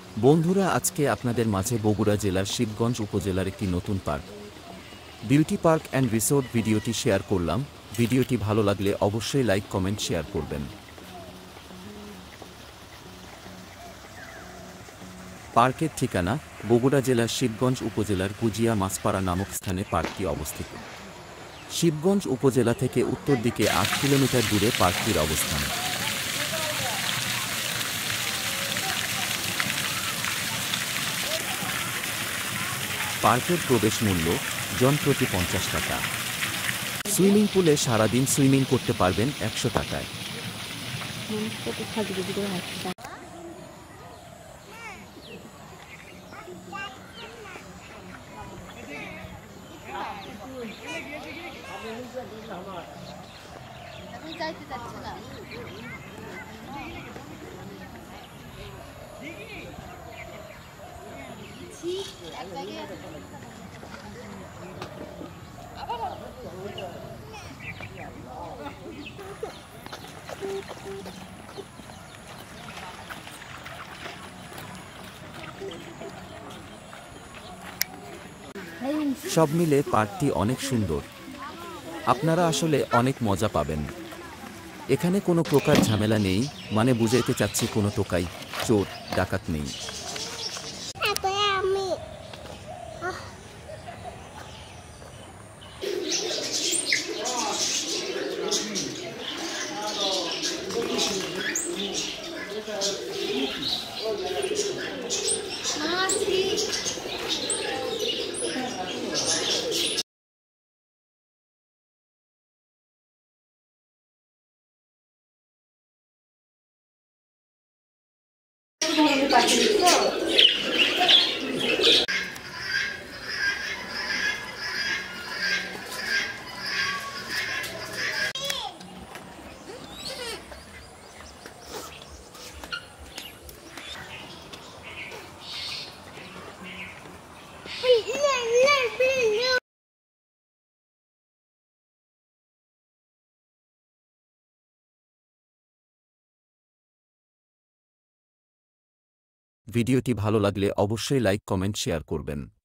বন্ধুরা, আজকে আপনাদের মাঝে বগুড়া জেলার শিবগঞ্জ উপজেলার একটি নতুন park beauty park and resort ভিডিওটি শেয়ার করলাম। ভিডিওটি ভালো লাগলে অবশ্যই লাইক কমেন্ট শেয়ার করবেন। পার্কের ঠিকানা বগুড়া জেলার শিবগঞ্জ উপজেলার গুজিয়া মাছপাড়া নামক স্থানে পার্কটি অবস্থিত। শিবগঞ্জ উপজেলা থেকে উত্তর দিকে ৮ কিলোমিটার দূরে পার্কটির অবস্থান। পার্কের প্রবেশ মূল্য জনপ্রতি ৫০ টাকা। সুইমিং পুলে সারাদিন সুইমিং করতে পারবেন ১০০ টাকায়। সব মিলে পার্কটি অনেক সুন্দর। আপনারা আসলে অনেক মজা পাবেন। এখানে কোনো প্রকার ঝামেলা নেই, মানে বুঝাইতে চাচ্ছি কোনো টোকাই চোর ডাকাত নেই। ভিডিওটি ভালো লাগলে অবশ্যই লাইক কমেন্ট শেয়ার করবেন।